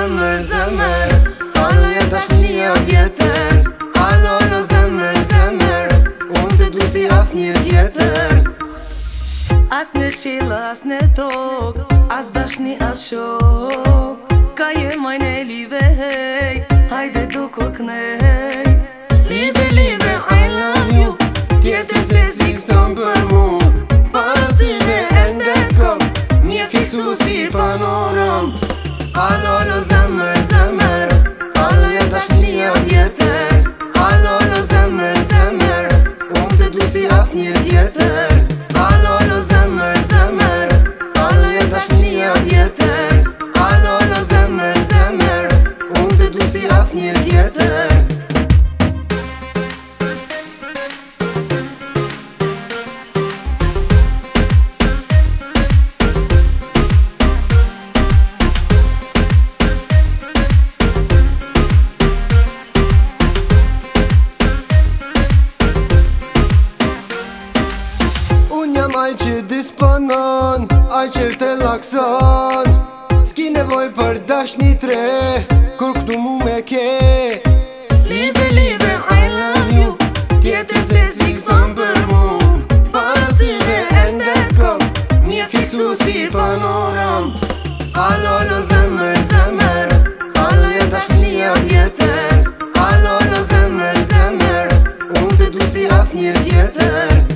zemër, zemër, alo e dashnia vjetër. Alo zemër, zemër, unë të du si as një tjetër. As në qilë, as në tokë, as dashni, as shok. Ka je majnë e live, hej, hajde do koknej. Live, live, I love you, tjetër se ziston për mu. Parasive ende kom, mje fiksu si panoram. Alo zemër, zemër, alo e dashnia vjetër. Alo zemër, zemër, unë të du si as një tjetër. Alo zemër, zemër, alo e dashnia vjetër. Alo zemër, zemër, unë të du si as një tjetër. Aj që disponon, aj që të relakson. S'ki nevoj për dashni tre, kur këtu mu me ke. Live, live, I love you, tjetër se ziston për mu. Parasive ende kom, mje fiksu si panoram. Alo zemër, zemër, alo e dashnia vjetër. Alo zemër, zemër, unë të du si as një tjetër.